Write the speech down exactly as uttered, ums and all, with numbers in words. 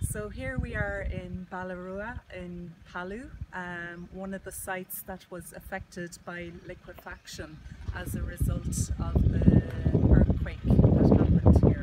So here we are in Balarua in Palu, um, one of the sites that was affected by liquefaction as a result of the earthquake that happened here.